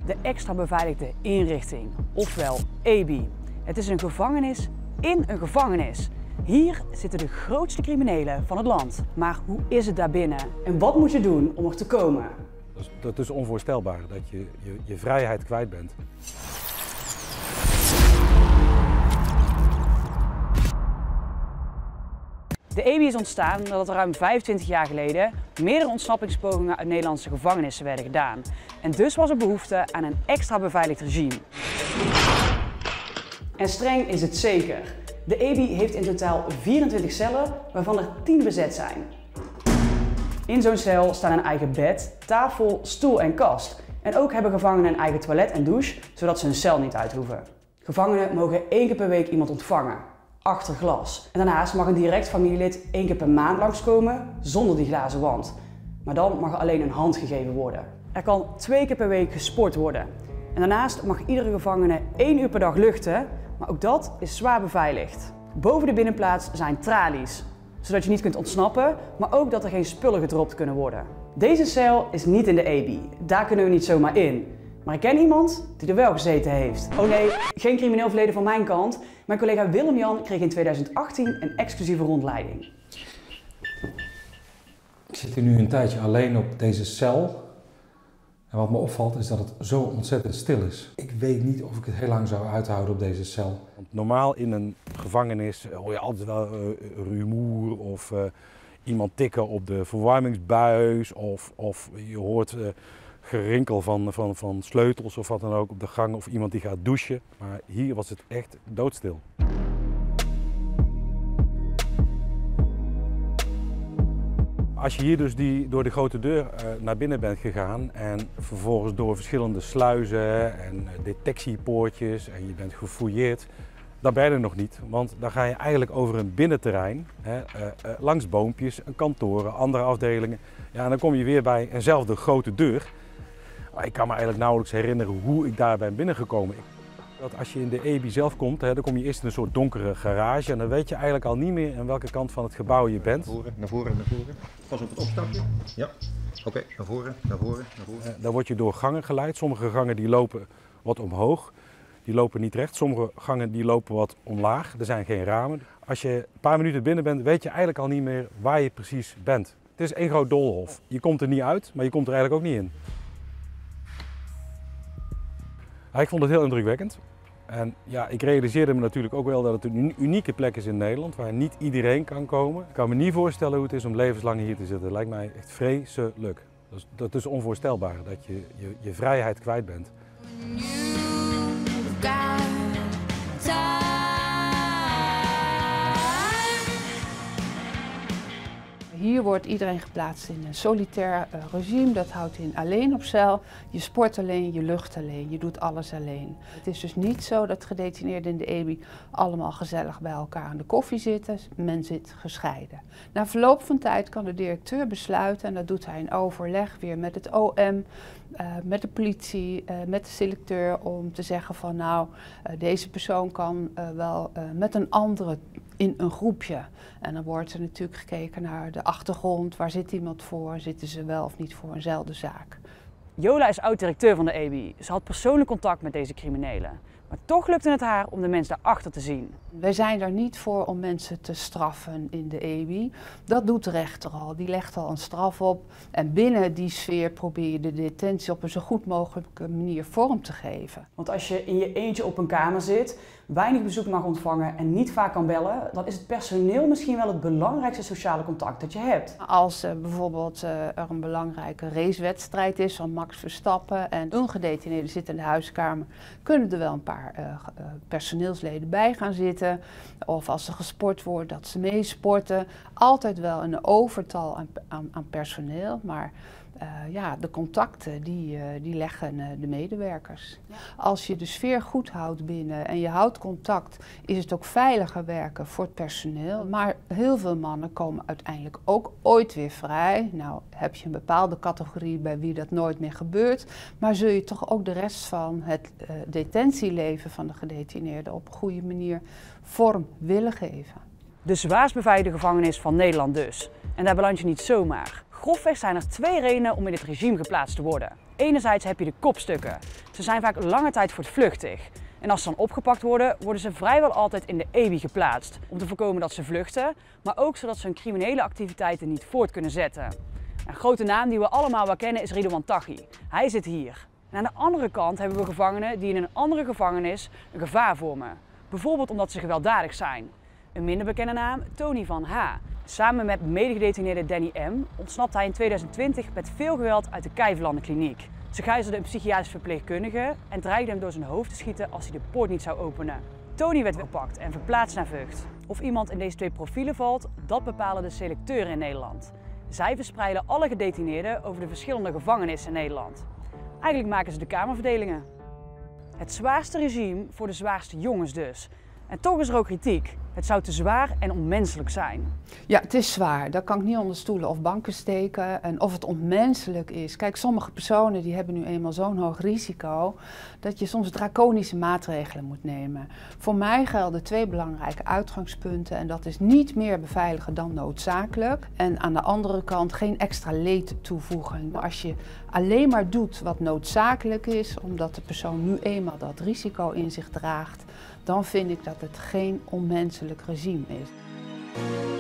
De extra beveiligde inrichting, ofwel EBI. Het is een gevangenis in een gevangenis. Hier zitten de grootste criminelen van het land. Maar hoe is het daarbinnen? En wat moet je doen om er te komen? Dat is onvoorstelbaar, dat je je vrijheid kwijt bent. De EBI is ontstaan nadat er ruim 25 jaar geleden meerdere ontsnappingspogingen uit Nederlandse gevangenissen werden gedaan. En dus was er behoefte aan een extra beveiligd regime. En streng is het zeker. De EBI heeft in totaal 24 cellen, waarvan er 10 bezet zijn. In zo'n cel staan een eigen bed, tafel, stoel en kast. En ook hebben gevangenen een eigen toilet en douche, zodat ze hun cel niet uit hoeven. Gevangenen mogen 1 keer per week iemand ontvangen, achter glas. En daarnaast mag een direct familielid 1 keer per maand langskomen, zonder die glazen wand. Maar dan mag er alleen een hand gegeven worden. Er kan 2 keer per week gesport worden. En daarnaast mag iedere gevangene 1 uur per dag luchten, maar ook dat is zwaar beveiligd. Boven de binnenplaats zijn tralies, zodat je niet kunt ontsnappen, maar ook dat er geen spullen gedropt kunnen worden. Deze cel is niet in de EBI, daar kunnen we niet zomaar in. Maar ik ken iemand die er wel gezeten heeft. Oh nee, geen crimineel verleden van mijn kant. Mijn collega Willem-Jan kreeg in 2018 een exclusieve rondleiding. Ik zit hier nu een tijdje alleen op deze cel. En wat me opvalt is dat het zo ontzettend stil is. Ik weet niet of ik het heel lang zou uithouden op deze cel. Want normaal in een gevangenis hoor je altijd wel rumoer of iemand tikken op de verwarmingsbuis of je hoort gerinkel van sleutels of wat dan ook op de gang of iemand die gaat douchen. Maar hier was het echt doodstil. Als je hier dus door de grote deur naar binnen bent gegaan en vervolgens door verschillende sluizen en detectiepoortjes en je bent gefouilleerd, dan ben je er nog niet. Want dan ga je eigenlijk over een binnenterrein, langs boompjes, kantoren, andere afdelingen. Ja, en dan kom je weer bij eenzelfde grote deur. Maar ik kan me eigenlijk nauwelijks herinneren hoe ik daar ben binnengekomen. Dat als je in de EBI zelf komt, dan kom je eerst in een soort donkere garage en dan weet je eigenlijk al niet meer aan welke kant van het gebouw je bent. Naar voren. Pas op het opstapje. Ja. Oké, naar voren. Dan word je door gangen geleid. Sommige gangen die lopen wat omhoog, die lopen niet recht. Sommige gangen die lopen wat omlaag, er zijn geen ramen. Als je een paar minuten binnen bent, weet je eigenlijk al niet meer waar je precies bent. Het is één groot doolhof. Je komt er niet uit, maar je komt er eigenlijk ook niet in. Ik vond het heel indrukwekkend. En ja, ik realiseerde me natuurlijk ook wel dat het een unieke plek is in Nederland, waar niet iedereen kan komen. Ik kan me niet voorstellen hoe het is om levenslang hier te zitten. Dat lijkt mij echt vreselijk. Dat is onvoorstelbaar, dat je je vrijheid kwijt bent. Hier wordt iedereen geplaatst in een solitair regime. Dat houdt in alleen op cel. Je sport alleen, je lucht alleen, je doet alles alleen. Het is dus niet zo dat gedetineerden in de EBI allemaal gezellig bij elkaar aan de koffie zitten. Men zit gescheiden. Na verloop van tijd kan de directeur besluiten, en dat doet hij in overleg weer met het OM, met de politie, met de selecteur, om te zeggen van nou, deze persoon kan wel met een andere in een groepje. En dan wordt er natuurlijk gekeken naar de achtergrond. Waar zit iemand voor? Zitten ze wel of niet voor eenzelfde zaak? Jola is oud-directeur van de EBI. Ze had persoonlijk contact met deze criminelen. Maar toch lukte het haar om de mensen daarachter te zien. Wij zijn er niet voor om mensen te straffen in de EBI. Dat doet de rechter al. Die legt al een straf op. En binnen die sfeer probeer je de detentie op een zo goed mogelijke manier vorm te geven. Want als je in je eentje op een kamer zit, weinig bezoek mag ontvangen en niet vaak kan bellen, dan is het personeel misschien wel het belangrijkste sociale contact dat je hebt. Als bijvoorbeeld er een belangrijke racewedstrijd is van Max Verstappen en een gedetineerde zit in de huiskamer, kunnen er wel een paar personeelsleden bij gaan zitten. Of als er gesport wordt, dat ze meesporten. Altijd wel een overtal aan personeel, maar ja, de contacten die leggen de medewerkers. Ja. Als je de sfeer goed houdt binnen en je houdt contact, is het ook veiliger werken voor het personeel. Maar heel veel mannen komen uiteindelijk ook ooit weer vrij. Nou, heb je een bepaalde categorie bij wie dat nooit meer gebeurt, maar zul je toch ook de rest van het detentieleven van de gedetineerden op een goede manier vorm willen geven. De zwaarst beveiligde gevangenis van Nederland dus. En daar beland je niet zomaar. Grofweg zijn er 2 redenen om in dit regime geplaatst te worden. Enerzijds heb je de kopstukken. Ze zijn vaak lange tijd voortvluchtig. En als ze dan opgepakt worden, worden ze vrijwel altijd in de EBI geplaatst. Om te voorkomen dat ze vluchten, maar ook zodat ze hun criminele activiteiten niet voort kunnen zetten. Een grote naam die we allemaal wel kennen is Ridouan Taghi. Hij zit hier. En aan de andere kant hebben we gevangenen die in een andere gevangenis een gevaar vormen. Bijvoorbeeld omdat ze gewelddadig zijn. Een minder bekende naam, Tony van H. Samen met medegedetineerde Danny M. ontsnapt hij in 2020 met veel geweld uit de Kijverlandenkliniek. Ze gijzelden een psychiatrisch verpleegkundige en dreigden hem door zijn hoofd te schieten als hij de poort niet zou openen. Tony werd gepakt en verplaatst naar Vught. Of iemand in deze twee profielen valt, dat bepalen de selecteuren in Nederland. Zij verspreiden alle gedetineerden over de verschillende gevangenissen in Nederland. Eigenlijk maken ze de kamerverdelingen. Het zwaarste regime voor de zwaarste jongens dus. En toch is er ook kritiek. Het zou te zwaar en onmenselijk zijn. Ja, het is zwaar. Dat kan ik niet onder stoelen of banken steken. En of het onmenselijk is. Kijk, sommige personen die hebben nu eenmaal zo'n hoog risico dat je soms draconische maatregelen moet nemen. Voor mij gelden 2 belangrijke uitgangspunten. En dat is niet meer beveiligen dan noodzakelijk. En aan de andere kant geen extra leed toevoegen. Maar als je alleen maar doet wat noodzakelijk is, omdat de persoon nu eenmaal dat risico in zich draagt, dan vind ik dat het geen onmenselijk regime is.